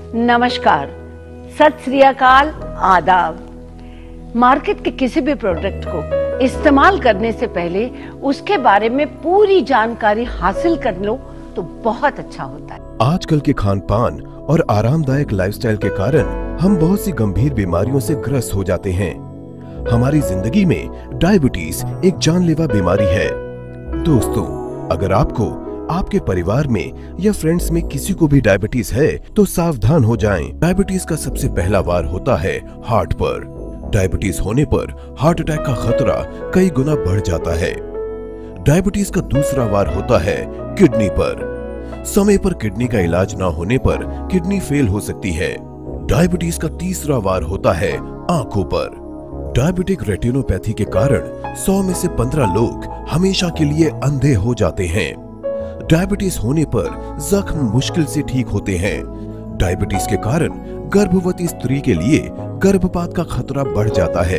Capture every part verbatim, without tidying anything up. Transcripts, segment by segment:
नमस्कार, सत श्री अकाल, आदाब। मार्केट के किसी भी प्रोडक्ट को इस्तेमाल करने से पहले उसके बारे में पूरी जानकारी हासिल कर लो तो बहुत अच्छा होता है। आजकल के खान पान और आरामदायक लाइफस्टाइल के कारण हम बहुत सी गंभीर बीमारियों से ग्रस्त हो जाते हैं। हमारी जिंदगी में डायबिटीज एक जानलेवा बीमारी है। दोस्तों, अगर आपको, आपके परिवार में या फ्रेंड्स में किसी को भी डायबिटीज है तो सावधान हो जाएं। डायबिटीज का सबसे पहला वार होता है हार्ट पर। डायबिटीज होने पर हार्ट अटैक का खतरा कई गुना बढ़ जाता है। डायबिटीज का दूसरा वार होता है किडनी पर। समय पर किडनी का इलाज ना होने पर किडनी फेल हो सकती है। डायबिटीज का तीसरा वार होता है आंखों पर। डायबिटिक रेटिनोपैथी के कारण सौ में से पंद्रह लोग हमेशा के लिए अंधे हो जाते हैं। डायबिटीज होने पर जख्म मुश्किल से ठीक होते हैं। डायबिटीज के कारण गर्भवती स्त्री के लिए गर्भपात का खतरा बढ़ जाता है।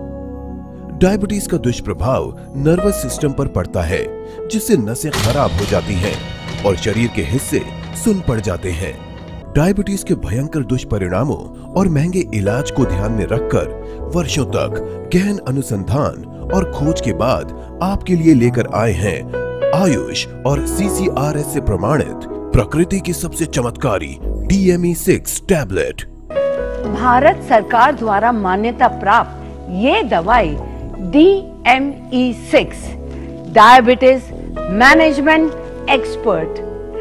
डायबिटीज का दुष्प्रभाव नर्वस सिस्टम पर पड़ता है, जिससे नसें खराब हो जाती हैं और शरीर के हिस्से सुन्न पड़ जाते हैं। डायबिटीज के भयंकर दुष्परिणामों और महंगे इलाज को ध्यान में रखकर वर्षों तक गहन अनुसंधान और खोज के बाद आपके लिए लेकर आए हैं आयुष और सी सी आर एस से प्रमाणित प्रकृति की सबसे चमत्कारी D M E six tablet. Bharat सरकार द्वारा मान्यता प्राप्त ये दवाई D M E six diabetes management expert.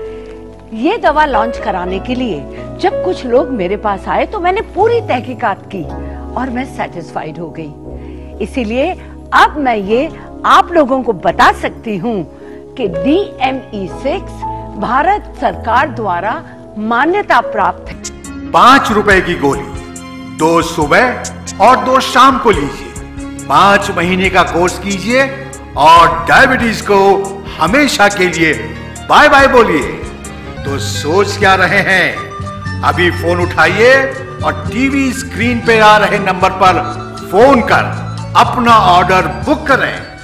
ये दवा लॉन्च कराने के लिए जब कुछ लोग मेरे पास आए तो मैंने पूरी तहकीकात की और मैं सेटिस्फाइड हो गई। इसीलिए अब मैं ये आप लोगों को बता सकती हूँ कि D M E six Bharat सरकार द्वारा मान्यता प्राप्त है। पांच रुपए की गोली, दो सुबह और दो शाम को लीजिए। पांच महीने का कोर्स कीजिए और डायबिटीज को हमेशा के लिए बाय बाय बोलिए। तो सोच क्या रहे हैं, अभी फोन उठाइए और टीवी स्क्रीन पे आ रहे नंबर पर फोन कर अपना ऑर्डर बुक करें।